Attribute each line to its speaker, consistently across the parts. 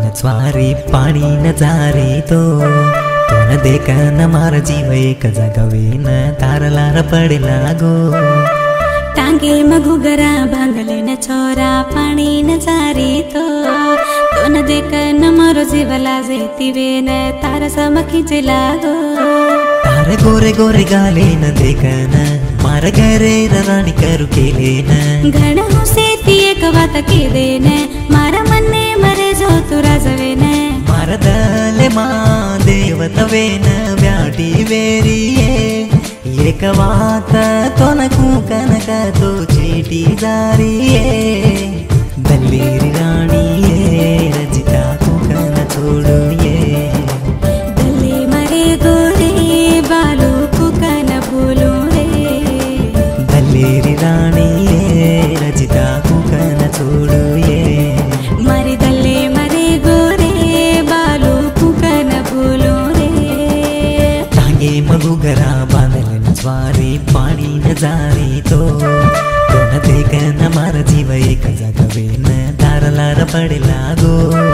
Speaker 1: स्वारी पाणी न जारी तो न देखा न मार जीव एक जगवे न तारलार पड़े लागो
Speaker 2: टांगे मघुगरा भांगले न छोरा पाणी न जारी तो न देखा न मारो जीव लाजे तिवे न तार समखी लागो
Speaker 1: तार गोरे गोरे गाले न देखा न मार घरे रानी करू केले न
Speaker 2: घण हुसे ती एक बात के देन मारा मन्ने मरे जो तू राजवे न
Speaker 1: मार दले मा देवतवेन व्याटी वेरिये एक बात तो न कूकन का तो चीटी जारिये दल्लेरी रानी ये रजिता कूकन छोड़ो ये
Speaker 2: दल्ले मरे गोरे बालू कूकन भूलो रे
Speaker 1: दल्लेरी रानी ये रजिता कूकन छोड़ो ये
Speaker 2: मरे दल्ले मरे गोरे बालू कूकन भूलो रे
Speaker 1: टांगे मघुगरा बांधलन स्वारी पाणी न जारी तो न देख न मार जीव एक जगवे न तारलार पड़े लागो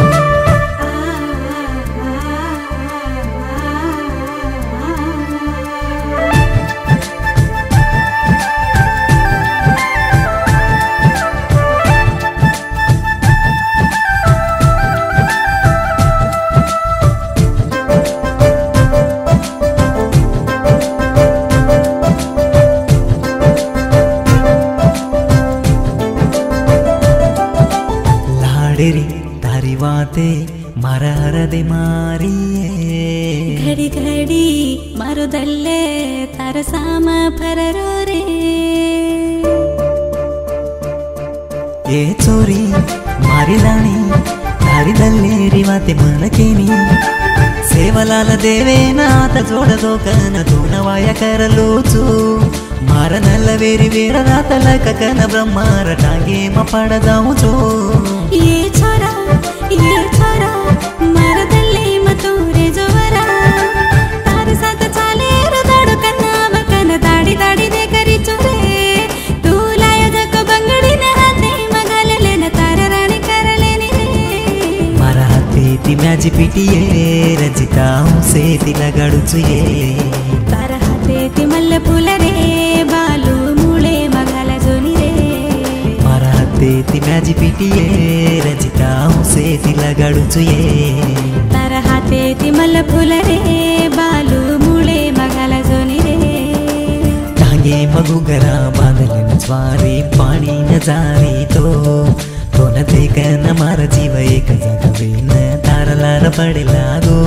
Speaker 1: तारी वाते मारा हरदे मारिये
Speaker 2: घड़ी घड़ी मारो दल्ले तार साम फररो रे
Speaker 1: ये चोरी मारी लाणी तारी दल्लेरी वाते मनकेनी सेवलाल देवे नात जोड़ दो कन तूनवाय करलोचू मार नल्लवेरी वीर रातल ककन ब्रह्मार टांगे म पड़ जाऊचू
Speaker 2: ये छोरा मार दल्ले मतूरे जोवरा तार साथ चाले रो दाड़ो कन्ना मकन दाड़ी दाड़ी दे करी चोरे तू लायो जको बंगड़ी ने हाथे मगाल लेन तार रानी कर लेनी रे
Speaker 1: मारा हाथे ती म्याजी पिटिये रजिता से तिला गाडूचू ये
Speaker 2: तार हाथे ती मल्ल फूल रे बालू मूळे मगाल जोनी रे
Speaker 1: मारा हाथे ती म्याजी पिटिये रजिता से तिला गाडूचू ये
Speaker 2: तार हाथे ती मल्ल फूल रे बालू मूळे मगाल जोनी रे
Speaker 1: टांगे मघुगरा बांधलन स्वारी पाणी न जारी तो न देख न मार जीव एक जगवे न तारलार पड़े लागो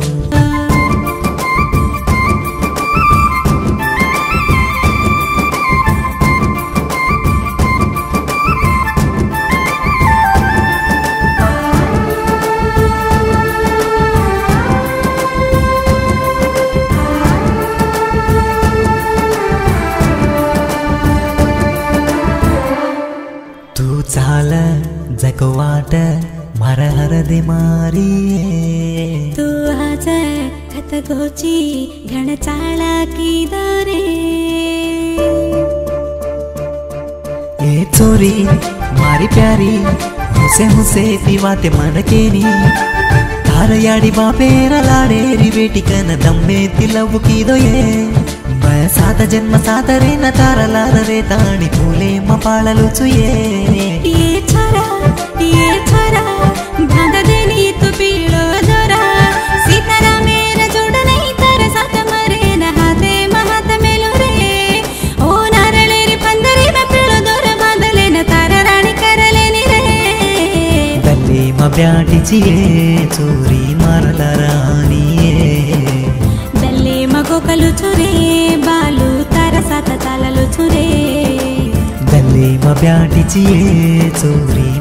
Speaker 1: चाल जको वाट मार हरदे मारिये
Speaker 2: तू आज खत गोची घण चाला की दरे
Speaker 1: ये चोरी मारी प्यारी हुसे पीवाते मन केनी तार याडी बापेरा लाडेरी बेटी कन दम्मे तिलव की दो ये सात जन्म सात रे न तारलार रे ताणी फूले म पाळलुचू
Speaker 2: ये छोरा भांग देनी तू पीळो जोरा सीतारामेर जोड नहीं तार सात मरे न हाते महात मेलो रे ओ नारळेरी पंदरी न पीळो दोर बांधले न तार राणी करलेनी रे
Speaker 1: दल्ले म ब्याटीची चोरी मारला राणी
Speaker 2: दल्ले म गोकलुचू रे बालू तार सात चाललुचू रे
Speaker 1: दल्ले म ब्याटीची चोरी